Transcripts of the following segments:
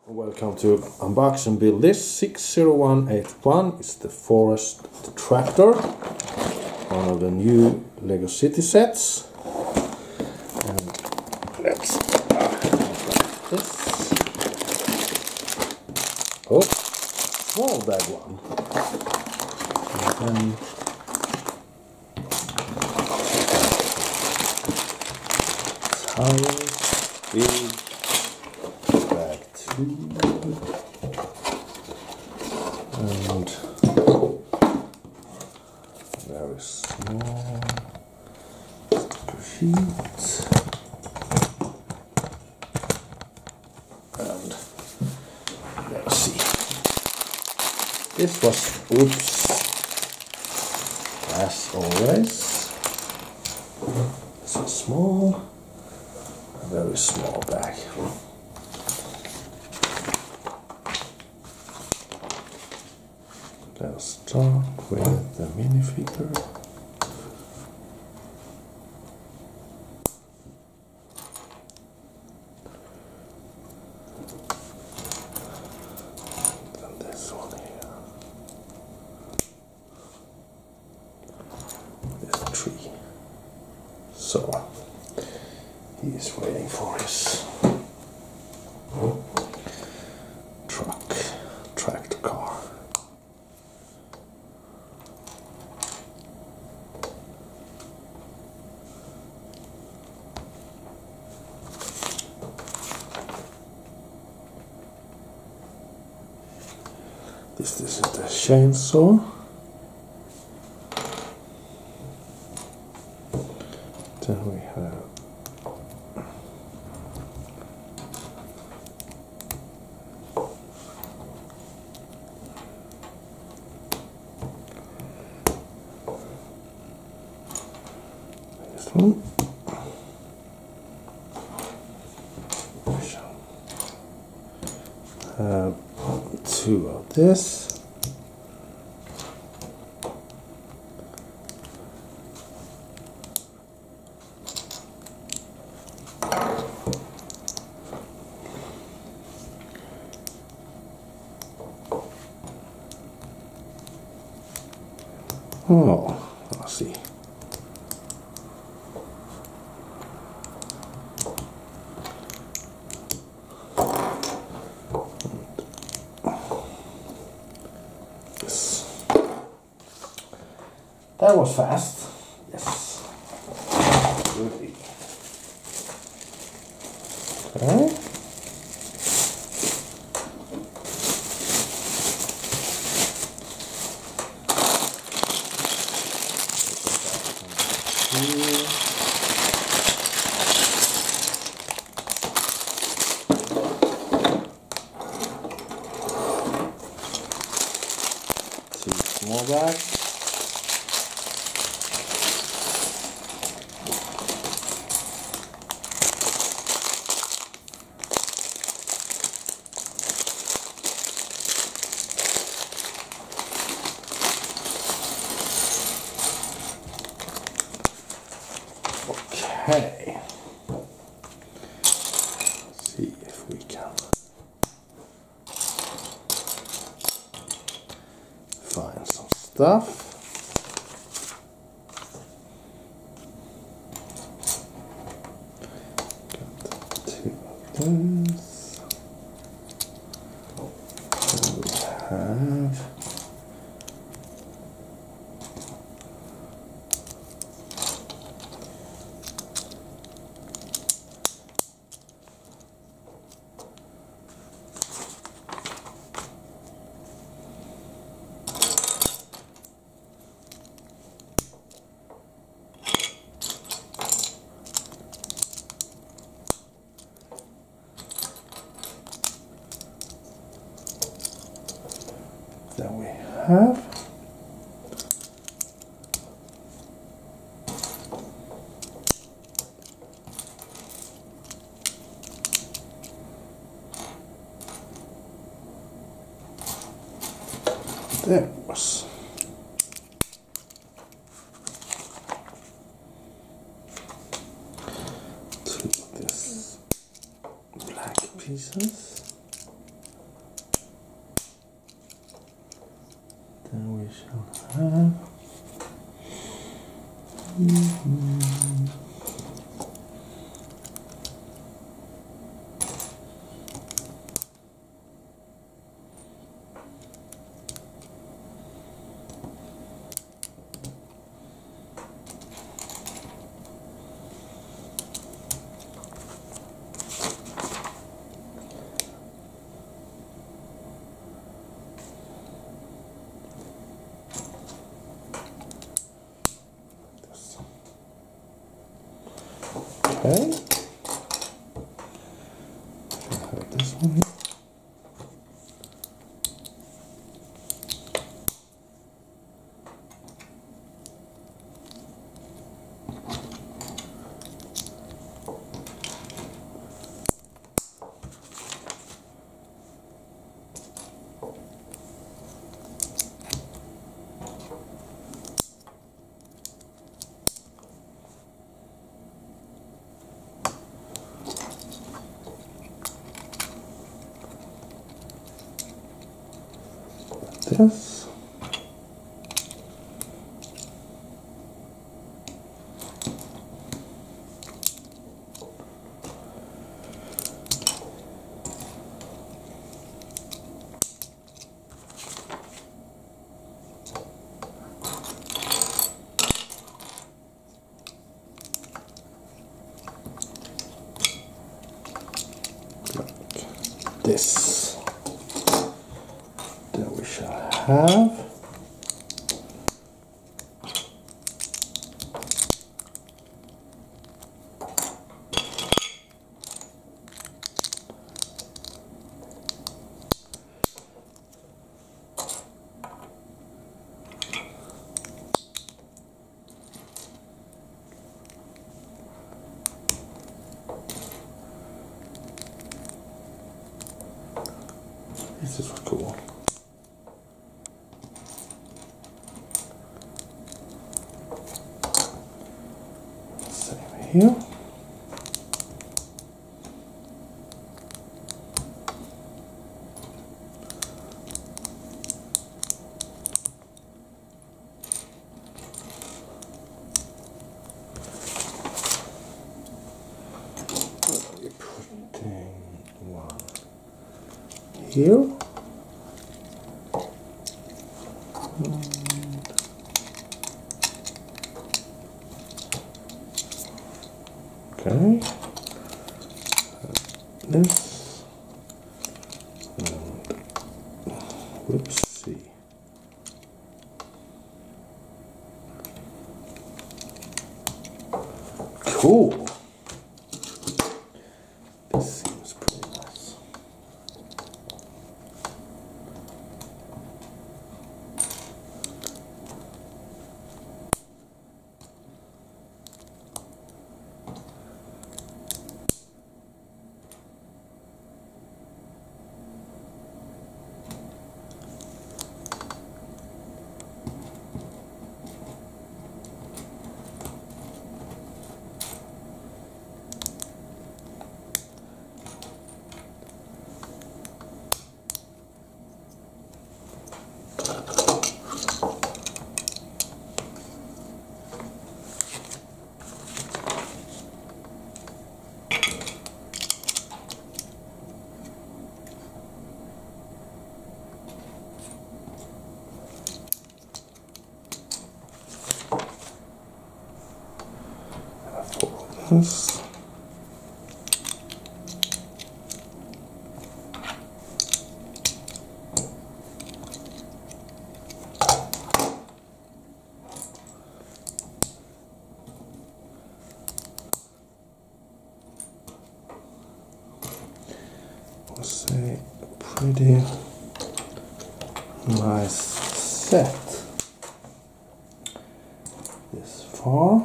Welcome to unbox and build this 60181. It's the forest tractor, one of the new Lego City sets. And let's this. Oh, small bag one. And then tires, big. And very small sheet, and let's see. This was oops, as always. It's a small, very small bag. Let's start with the minifigure. Then this one here. This tree. So he is waiting for his tractor car. This is the chainsaw. Then we have this one. Two of this. Oh, let's see. That was fast. Yes. Good. Okay. Two small bags. Okay, let's see if we can find some stuff. Got two of these. And we have that we have. There was. Two of this black pieces. have this one here. This. Like this. Then we shall have this is cool. Here. We're putting one here. Okay, this, and whoopsie. Cool. This seems pretty nice. This. Was a pretty nice set this far.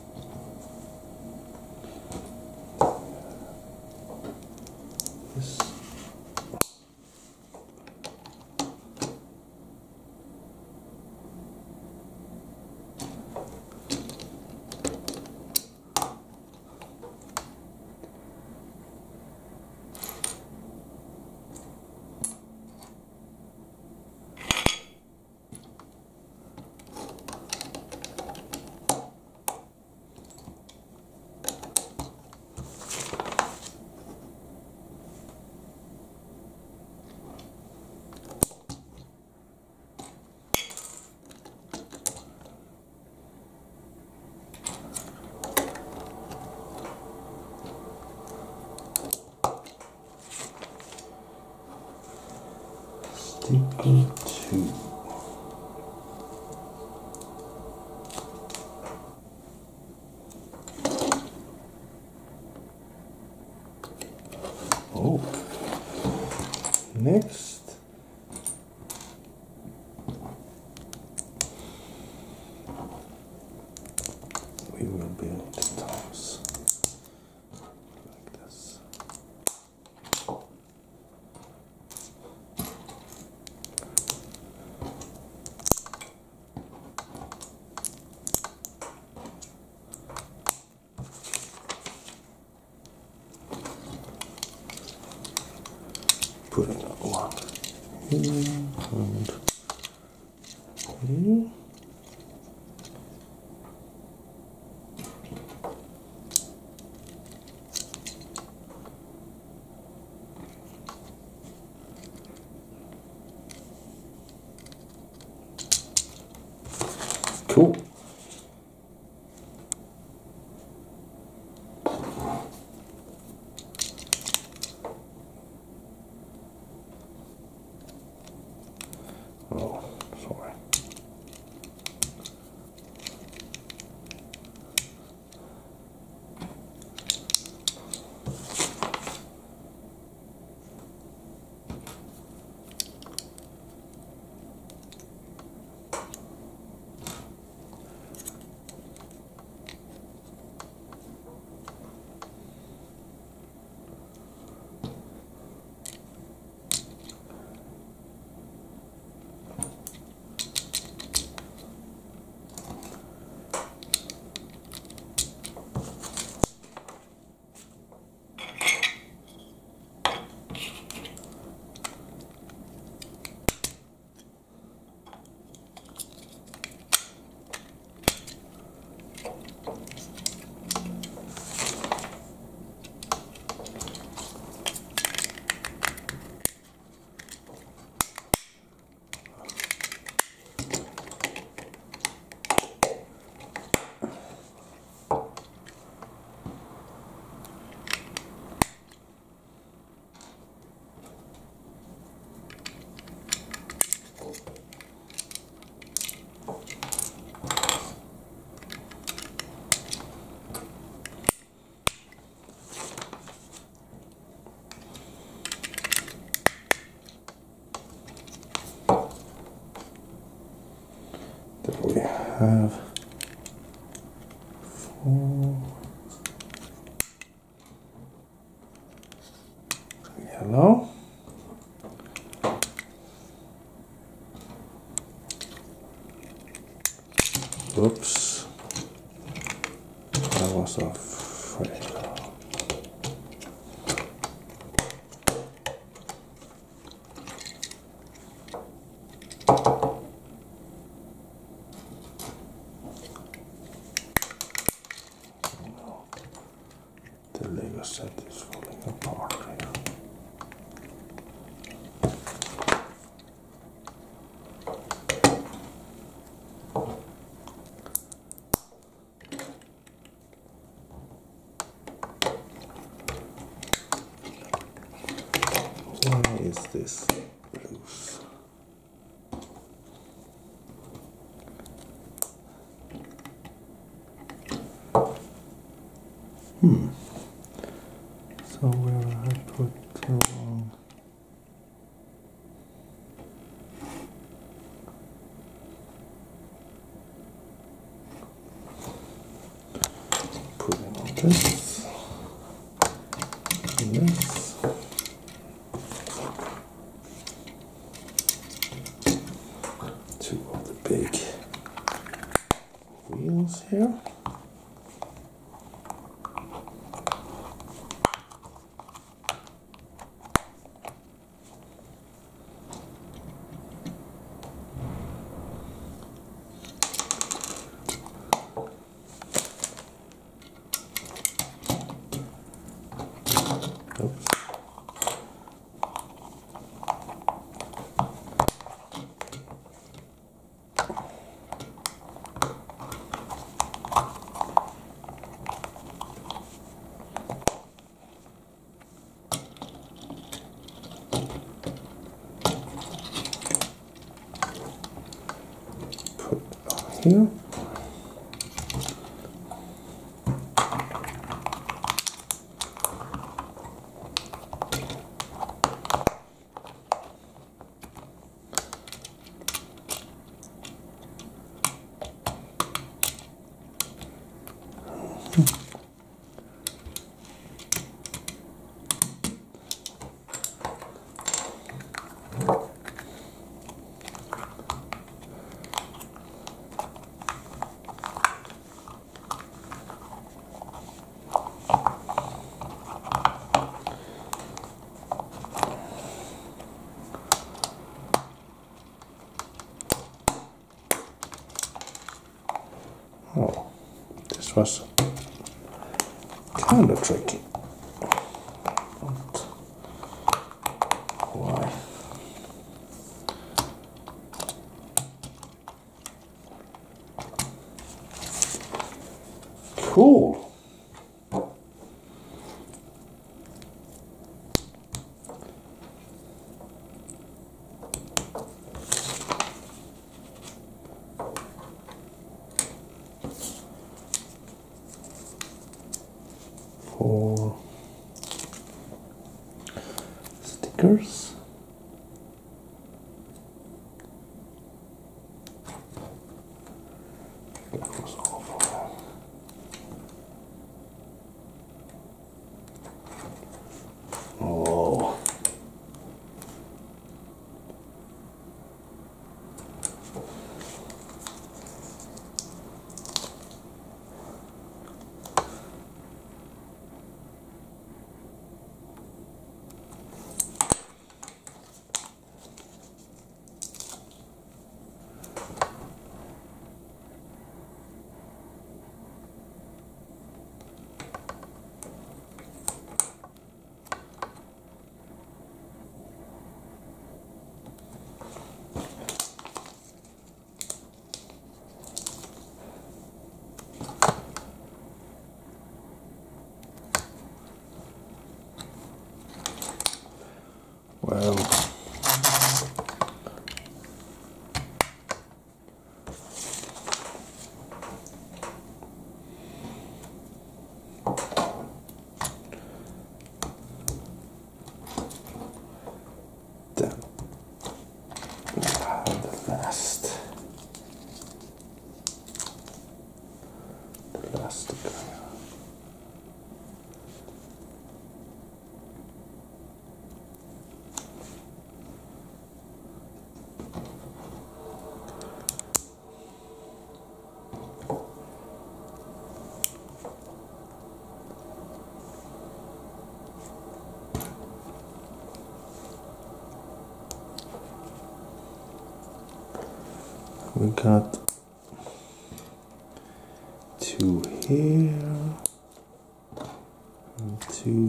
Sticky 2. Oh. Next, we will build the tops like this. Putting one here and here. Cool. Oh, sorry. We have 4 yellow, oops, I was afraid. The Lego set is falling apart here. Why is this loose? So where I put the wrong. Put it on this. And this. Two of the big wheels here. Oops. Put it on here. was kind of tricky. But why? Cool. For stickers. That was all for that. Oh. Well, then we have the last sticker. We got two here and two .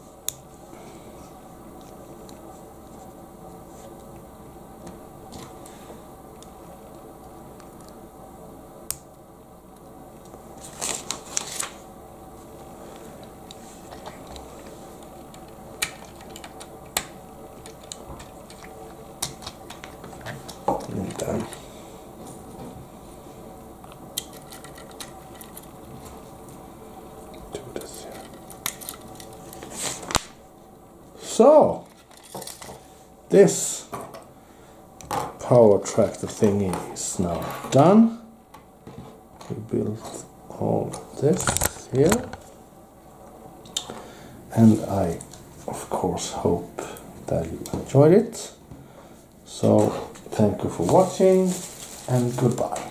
And then do this here. So this power tractor thingy is now done. We built all this here, and I of course hope that you enjoyed it. So thank you for watching and goodbye.